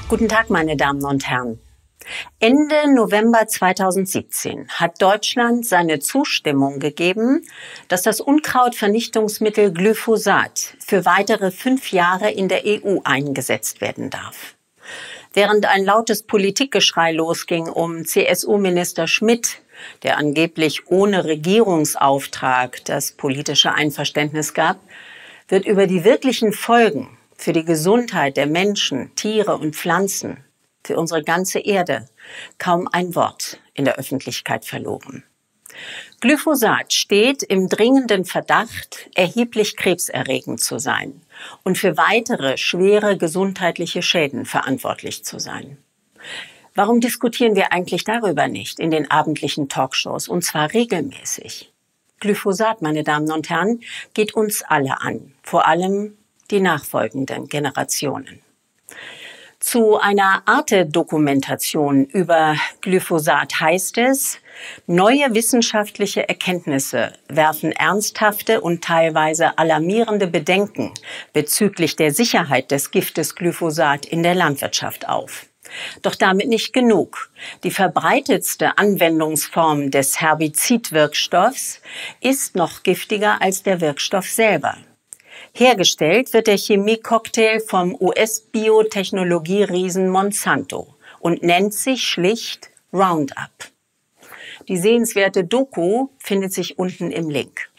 Guten Tag, meine Damen und Herren. Ende November 2017 hat Deutschland seine Zustimmung gegeben, dass das Unkrautvernichtungsmittel Glyphosat für weitere 5 Jahre in der EU eingesetzt werden darf. Während ein lautes Politikgeschrei losging um CSU-Minister Schmidt, der angeblich ohne Regierungsauftrag das politische Einverständnis gab, wird über die wirklichen Folgen für die Gesundheit der Menschen, Tiere und Pflanzen, für unsere ganze Erde, kaum ein Wort in der Öffentlichkeit verloren. Glyphosat steht im dringenden Verdacht, erheblich krebserregend zu sein und für weitere schwere gesundheitliche Schäden verantwortlich zu sein. Warum diskutieren wir eigentlich darüber nicht in den abendlichen Talkshows, und zwar regelmäßig? Glyphosat, meine Damen und Herren, geht uns alle an, vor allem die nachfolgenden Generationen. Zu einer Arte-Dokumentation über Glyphosat heißt es: Neue wissenschaftliche Erkenntnisse werfen ernsthafte und teilweise alarmierende Bedenken bezüglich der Sicherheit des Giftes Glyphosat in der Landwirtschaft auf. Doch damit nicht genug. Die verbreitetste Anwendungsform des Herbizidwirkstoffs ist noch giftiger als der Wirkstoff selber. Hergestellt wird der Chemiecocktail vom US-Biotechnologie-Riesen Monsanto und nennt sich schlicht Roundup. Die sehenswerte Doku findet sich unten im Link.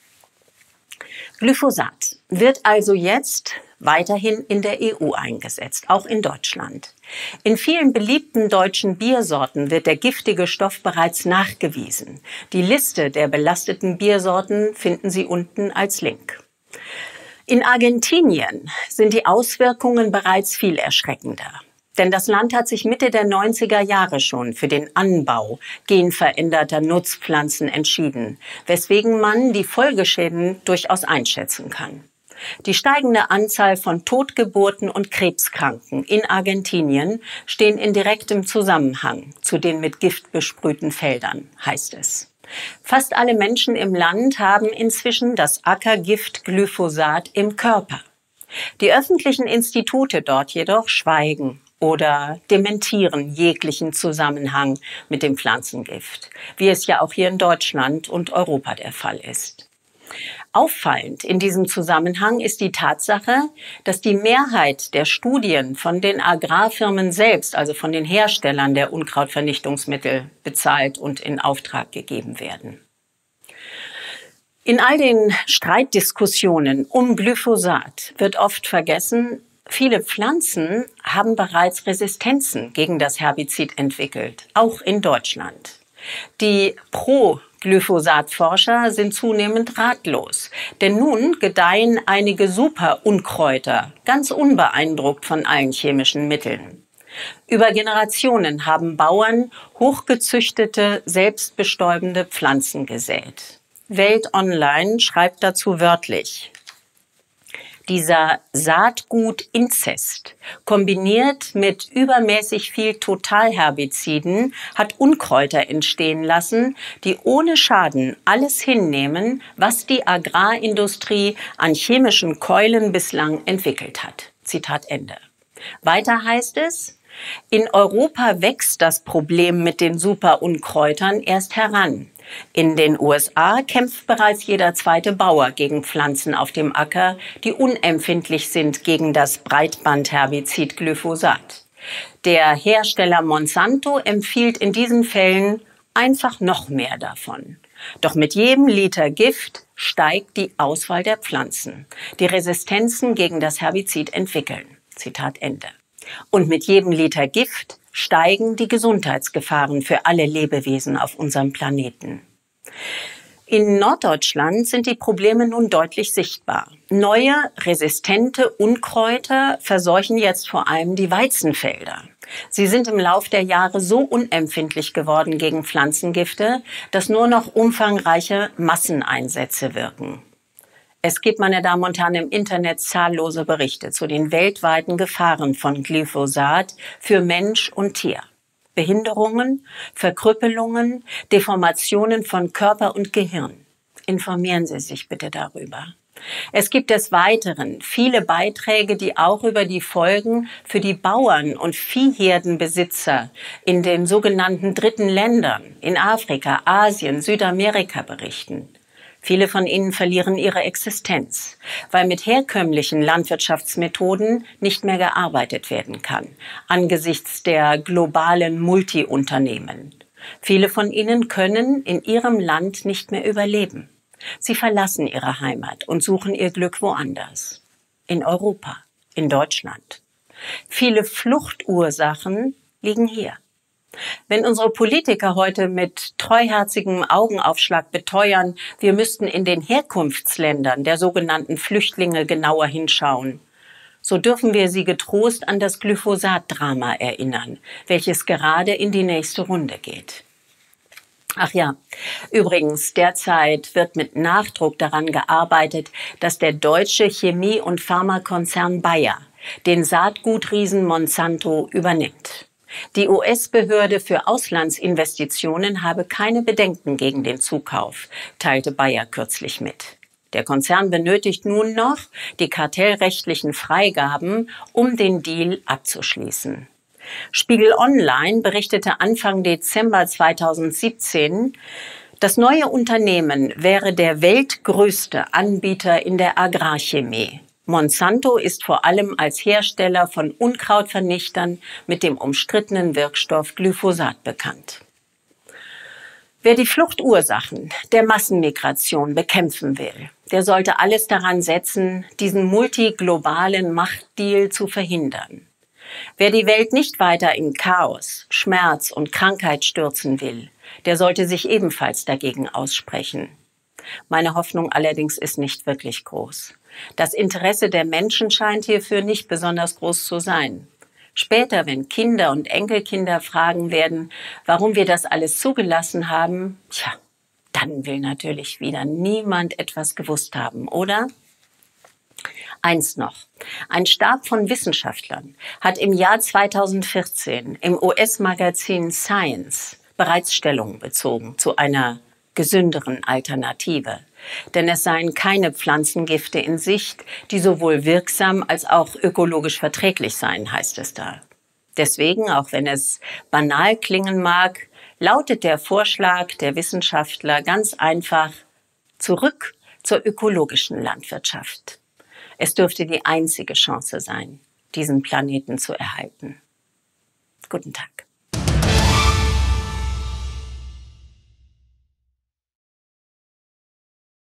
Glyphosat wird also jetzt weiterhin in der EU eingesetzt, auch in Deutschland. In vielen beliebten deutschen Biersorten wird der giftige Stoff bereits nachgewiesen. Die Liste der belasteten Biersorten finden Sie unten als Link. In Argentinien sind die Auswirkungen bereits viel erschreckender. Denn das Land hat sich Mitte der 90er Jahre schon für den Anbau genveränderter Nutzpflanzen entschieden, weswegen man die Folgeschäden durchaus einschätzen kann. Die steigende Anzahl von Totgeburten und Krebskranken in Argentinien stehen in direktem Zusammenhang zu den mit Gift besprühten Feldern, heißt es. Fast alle Menschen im Land haben inzwischen das Ackergift Glyphosat im Körper. Die öffentlichen Institute dort jedoch schweigen oder dementieren jeglichen Zusammenhang mit dem Pflanzengift, wie es ja auch hier in Deutschland und Europa der Fall ist. Auffallend in diesem Zusammenhang ist die Tatsache, dass die Mehrheit der Studien von den Agrarfirmen selbst, also von den Herstellern der Unkrautvernichtungsmittel, bezahlt und in Auftrag gegeben werden. In all den Streitdiskussionen um Glyphosat wird oft vergessen, viele Pflanzen haben bereits Resistenzen gegen das Herbizid entwickelt, auch in Deutschland. Die Pro-Glyphosat-Forscher sind zunehmend ratlos, denn nun gedeihen einige Super-Unkräuter, ganz unbeeindruckt von allen chemischen Mitteln. Über Generationen haben Bauern hochgezüchtete, selbstbestäubende Pflanzen gesät. Welt Online schreibt dazu wörtlich: Dieser Saatgutinzest, kombiniert mit übermäßig viel Totalherbiziden, hat Unkräuter entstehen lassen, die ohne Schaden alles hinnehmen, was die Agrarindustrie an chemischen Keulen bislang entwickelt hat. Zitat Ende. Weiter heißt es: In Europa wächst das Problem mit den Superunkräutern erst heran. In den USA kämpft bereits jeder zweite Bauer gegen Pflanzen auf dem Acker, die unempfindlich sind gegen das Breitbandherbizid Glyphosat. Der Hersteller Monsanto empfiehlt in diesen Fällen einfach noch mehr davon. Doch mit jedem Liter Gift steigt die Auswahl der Pflanzen, die Resistenzen gegen das Herbizid entwickeln. Zitat Ende. Und mit jedem Liter Gift steigen die Gesundheitsgefahren für alle Lebewesen auf unserem Planeten. In Norddeutschland sind die Probleme nun deutlich sichtbar. Neue, resistente Unkräuter verseuchen jetzt vor allem die Weizenfelder. Sie sind im Lauf der Jahre so unempfindlich geworden gegen Pflanzengifte, dass nur noch umfangreiche Masseneinsätze wirken. Es gibt, meine Damen und Herren, im Internet zahllose Berichte zu den weltweiten Gefahren von Glyphosat für Mensch und Tier. Behinderungen, Verkrüppelungen, Deformationen von Körper und Gehirn. Informieren Sie sich bitte darüber. Es gibt des Weiteren viele Beiträge, die auch über die Folgen für die Bauern und Viehherdenbesitzer in den sogenannten dritten Ländern in Afrika, Asien, Südamerika berichten. Viele von ihnen verlieren ihre Existenz, weil mit herkömmlichen Landwirtschaftsmethoden nicht mehr gearbeitet werden kann, angesichts der globalen Multiunternehmen. Viele von ihnen können in ihrem Land nicht mehr überleben. Sie verlassen ihre Heimat und suchen ihr Glück woanders. In Europa, in Deutschland. Viele Fluchtursachen liegen hier. Wenn unsere Politiker heute mit treuherzigem Augenaufschlag beteuern, wir müssten in den Herkunftsländern der sogenannten Flüchtlinge genauer hinschauen, so dürfen wir sie getrost an das Glyphosat-Drama erinnern, welches gerade in die nächste Runde geht. Ach ja, übrigens, derzeit wird mit Nachdruck daran gearbeitet, dass der deutsche Chemie- und Pharmakonzern Bayer den Saatgutriesen Monsanto übernimmt. Die US-Behörde für Auslandsinvestitionen habe keine Bedenken gegen den Zukauf, teilte Bayer kürzlich mit. Der Konzern benötigt nun noch die kartellrechtlichen Freigaben, um den Deal abzuschließen. Spiegel Online berichtete Anfang Dezember 2017, das neue Unternehmen wäre der weltgrößte Anbieter in der Agrarchemie. Monsanto ist vor allem als Hersteller von Unkrautvernichtern mit dem umstrittenen Wirkstoff Glyphosat bekannt. Wer die Fluchtursachen der Massenmigration bekämpfen will, der sollte alles daran setzen, diesen multiglobalen Machtdeal zu verhindern. Wer die Welt nicht weiter in Chaos, Schmerz und Krankheit stürzen will, der sollte sich ebenfalls dagegen aussprechen. Meine Hoffnung allerdings ist nicht wirklich groß. Das Interesse der Menschen scheint hierfür nicht besonders groß zu sein. Später, wenn Kinder und Enkelkinder fragen werden, warum wir das alles zugelassen haben, dann will natürlich wieder niemand etwas gewusst haben, oder? Eins noch. Ein Stab von Wissenschaftlern hat im Jahr 2014 im US-Magazin Science bereits Stellung bezogen zu einer gesünderen Alternative. Denn es seien keine Pflanzengifte in Sicht, die sowohl wirksam als auch ökologisch verträglich seien, heißt es da. Deswegen, auch wenn es banal klingen mag, lautet der Vorschlag der Wissenschaftler ganz einfach: zurück zur ökologischen Landwirtschaft. Es dürfte die einzige Chance sein, diesen Planeten zu erhalten. Guten Tag.